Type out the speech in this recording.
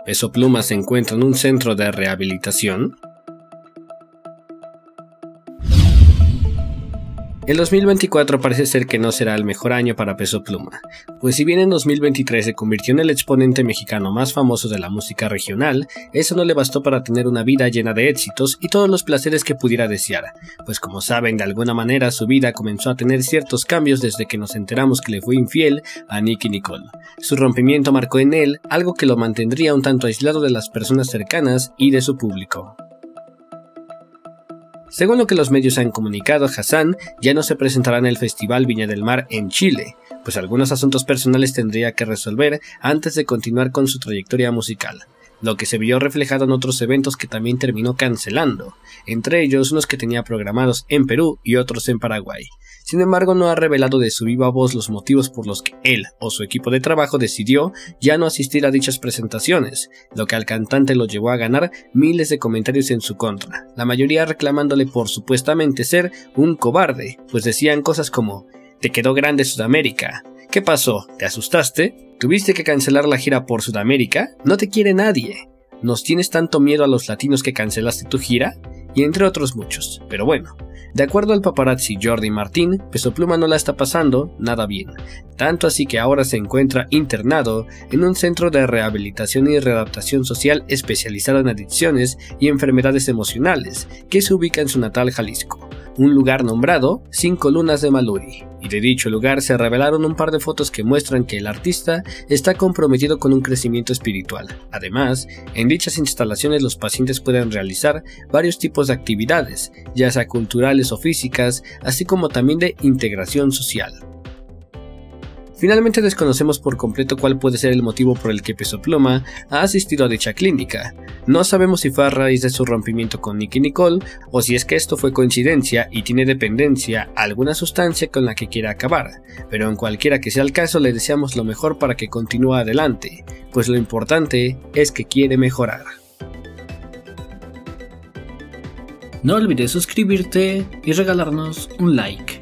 Peso Pluma se encuentra en un centro de rehabilitación. El 2024 parece ser que no será el mejor año para Peso Pluma, pues si bien en 2023 se convirtió en el exponente mexicano más famoso de la música regional, eso no le bastó para tener una vida llena de éxitos y todos los placeres que pudiera desear, pues como saben, de alguna manera su vida comenzó a tener ciertos cambios desde que nos enteramos que le fue infiel a Nicki Nicole. Su rompimiento marcó en él algo que lo mantendría un tanto aislado de las personas cercanas y de su público. Según lo que los medios han comunicado, Hassan ya no se presentará en el Festival Viña del Mar en Chile, pues algunos asuntos personales tendría que resolver antes de continuar con su trayectoria musical, lo que se vio reflejado en otros eventos que también terminó cancelando, entre ellos unos que tenía programados en Perú y otros en Paraguay. Sin embargo, no ha revelado de su viva voz los motivos por los que él o su equipo de trabajo decidió ya no asistir a dichas presentaciones, lo que al cantante lo llevó a ganar miles de comentarios en su contra, la mayoría reclamándole por supuestamente ser un cobarde, pues decían cosas como «Te quedó grande Sudamérica», «¿Qué pasó? ¿Te asustaste? ¿Tuviste que cancelar la gira por Sudamérica? No te quiere nadie. ¿Nos tienes tanto miedo a los latinos que cancelaste tu gira?» Y entre otros muchos, pero bueno. De acuerdo al paparazzi Jordi Martín, Peso Pluma no la está pasando nada bien, tanto así que ahora se encuentra internado en un centro de rehabilitación y readaptación social especializado en adicciones y enfermedades emocionales, que se ubica en su natal Jalisco, un lugar nombrado 5 Lunas de Maluri, y de dicho lugar se revelaron un par de fotos que muestran que el artista está comprometido con un crecimiento espiritual. Además, en dichas instalaciones los pacientes pueden realizar varios tipos de actividades, ya sea culturales o físicas, así como también de integración social. Finalmente desconocemos por completo cuál puede ser el motivo por el que Peso Pluma ha asistido a dicha clínica. No sabemos si fue a raíz de su rompimiento con Nicki Nicole o si es que esto fue coincidencia y tiene dependencia a alguna sustancia con la que quiera acabar, pero en cualquiera que sea el caso le deseamos lo mejor para que continúe adelante, pues lo importante es que quiere mejorar. No olvides suscribirte y regalarnos un like.